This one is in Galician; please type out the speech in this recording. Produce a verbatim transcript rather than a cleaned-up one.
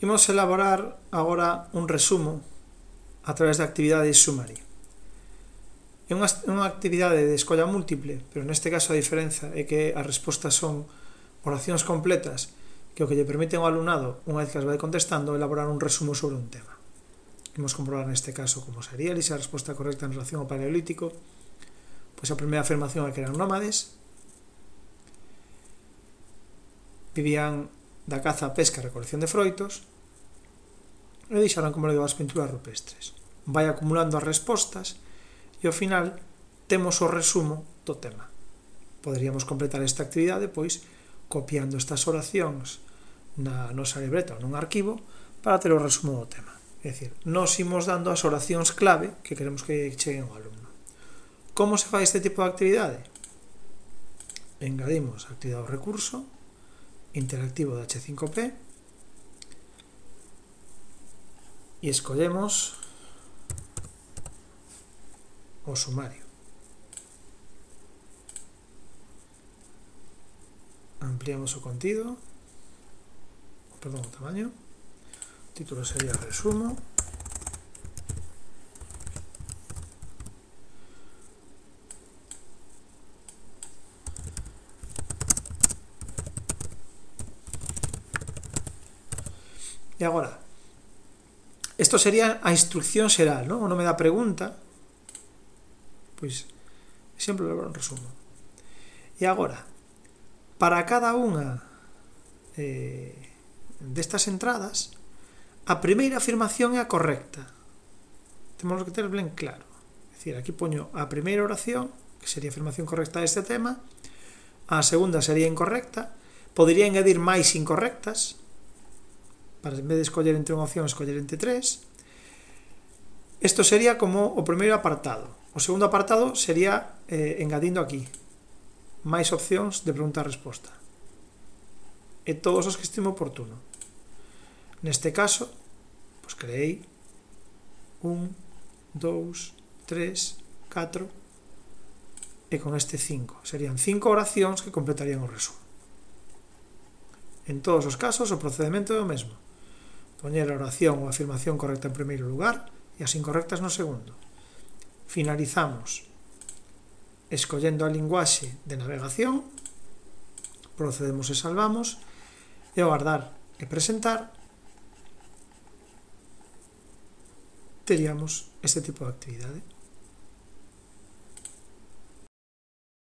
Imos elaborar agora un resumo a través da actividade summary. É unha, unha actividade de escolla múltiple, pero neste caso a diferenza é que as respostas son oracións completas que o que lle permiten ao alumnado, unha vez que as vai contestando, elaborar un resumo sobre un tema. Imos comprobar neste caso como sería, e se a resposta correcta en relación ao paleolítico. Pois a primeira afirmación é que eran nómades, vivían da caza, pesca e recolección de froitos, e deixaron como le as pinturas rupestres. Vai acumulando as respostas e ao final temos o resumo do tema. Poderíamos completar esta actividade pois copiando estas oracións na nosa libreta ou nun arquivo para ter o resumo do tema. É dicir, nos imos dando as oracións clave que queremos que cheguen ao alumno. Como se fai este tipo de actividade? Engadimos a actividade do recurso interactivo de hache cinco pe e escollemos o sumario. Ampliamos o contido, perdón, o tamaño. O título sería resumo. E agora, isto sería a instrucción xeral, non? O nome da pregunta, pois, sempre levar un resumo. E agora, para cada unha eh, destas entradas, a primeira afirmación é a correcta. Temos que ter ben claro. É dicir, aquí poño a primeira oración, que sería a afirmación correcta deste tema, a segunda sería incorrecta, podería engadir máis incorrectas, para en vez de escoller entre unha opción, escoller entre tres. Isto sería como o primeiro apartado. O segundo apartado sería eh, engadindo aquí máis opcións de pregunta e resposta. E todos os que estime oportuno. Neste caso, pois creei un, dous, tres, catro e con este cinco. Serían cinco oracións que completarían o resumo. En todos os casos o procedimento é o mesmo. Poñer a oración ou afirmación correcta en primeiro lugar e as incorrectas no segundo. Finalizamos escollendo a linguaxe de navegación, procedemos e salvamos, e ao guardar e presentar teríamos este tipo de actividade.